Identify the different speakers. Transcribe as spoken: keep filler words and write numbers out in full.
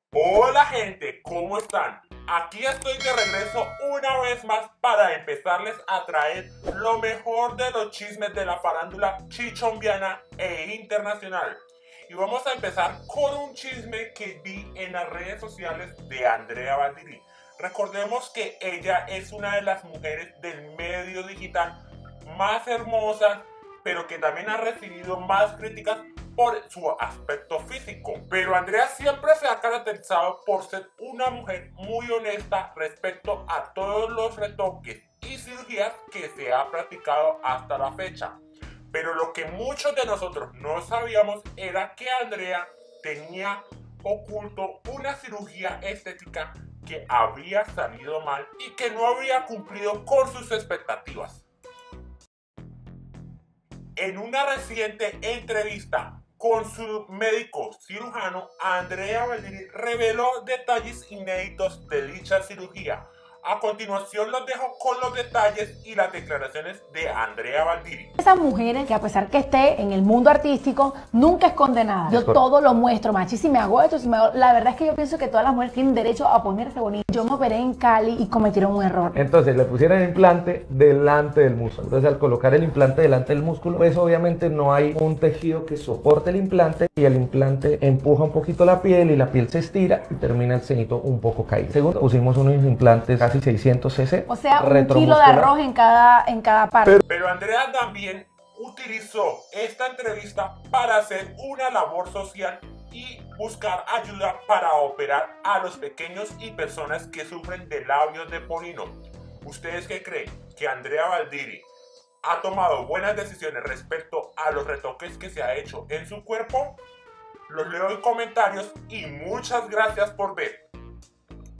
Speaker 1: Hola gente, ¿cómo están? Aquí estoy de regreso una vez más para empezarles a traer lo mejor de los chismes de la farándula chichombiana e internacional. Y vamos a empezar con un chisme que vi en las redes sociales de Andrea Baldiri. Recordemos que ella es una de las mujeres del medio digital más hermosas, pero que también ha recibido más críticas por su aspecto físico. Pero Andrea siempre se ha caracterizado por ser una mujer muy honesta respecto a todos los retoques y cirugías que se ha practicado hasta la fecha. Pero lo que muchos de nosotros no sabíamos era que Andrea tenía oculto una cirugía estética que había salido mal y que no había cumplido con sus expectativas. En una reciente entrevista con su médico cirujano, Andrea Baldiri reveló detalles inéditos de dicha cirugía. A continuación los dejo con los detalles y las declaraciones de Andrea Baldiri.
Speaker 2: Esas mujeres que a pesar que esté en el mundo artístico, nunca esconde nada. Yo todo lo muestro, machi. Si me hago esto, si me hago... La verdad es que yo pienso que todas las mujeres tienen derecho a ponerse bonita. Yo me operé en Cali y cometieron un error.
Speaker 3: Entonces le pusieron el implante delante del músculo. Entonces al colocar el implante delante del músculo, pues obviamente no hay un tejido que soporte el implante y el implante empuja un poquito la piel y la piel se estira y termina el cenito un poco caído. Segundo, pusimos unos implantes casi seiscientos cc.
Speaker 2: O sea, un kilo de arroz en cada, en cada parte.
Speaker 1: Pero, pero Andrea también utilizó esta entrevista para hacer una labor social y buscar ayuda para operar a los pequeños y personas que sufren de labios de polino. ¿Ustedes qué creen? ¿Que Andrea Baldiri ha tomado buenas decisiones respecto a los retoques que se ha hecho en su cuerpo? Los leo en comentarios y muchas gracias por ver.